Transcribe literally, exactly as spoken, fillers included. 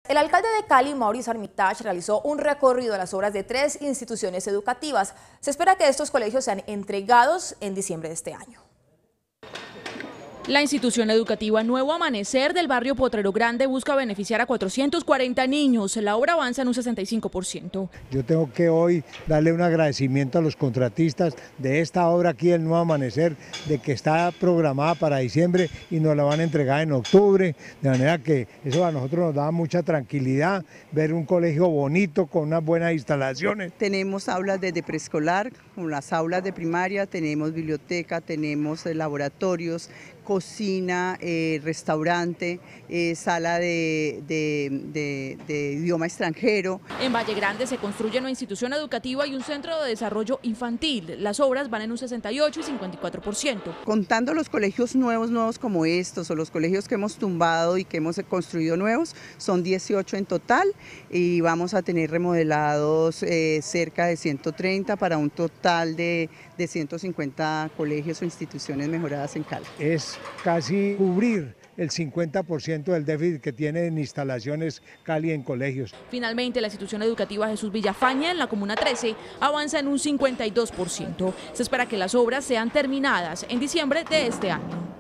El alcalde de Cali, Mauricio Armitage, realizó un recorrido a las obras de tres instituciones educativas. Se espera que estos colegios sean entregados en diciembre de este año. La institución educativa Nuevo Amanecer del barrio Potrero Grande busca beneficiar a cuatrocientos cuarenta niños. La obra avanza en un sesenta y cinco por ciento. Yo tengo que hoy darle un agradecimiento a los contratistas de esta obra aquí, el Nuevo Amanecer, de que está programada para diciembre y nos la van a entregar en octubre, de manera que eso a nosotros nos da mucha tranquilidad, ver un colegio bonito con unas buenas instalaciones. Tenemos aulas desde preescolar, con las aulas de primaria, tenemos biblioteca, tenemos laboratorios, cocina, eh, restaurante, eh, sala de, de, de, de idioma extranjero. En Valle Grande se construye una institución educativa y un centro de desarrollo infantil. Las obras van en un sesenta y ocho y cincuenta y cuatro por ciento. Contando los colegios nuevos, nuevos como estos, o los colegios que hemos tumbado y que hemos construido nuevos, son dieciocho en total y vamos a tener remodelados eh, cerca de ciento treinta para un total de, de ciento cincuenta colegios o instituciones mejoradas en Cali. Es casi cubrir el cincuenta por ciento del déficit que tiene en instalaciones Cali en colegios. Finalmente, la institución educativa Jesús Villafaña en la Comuna trece avanza en un cincuenta y dos por ciento. Se espera que las obras sean terminadas en diciembre de este año.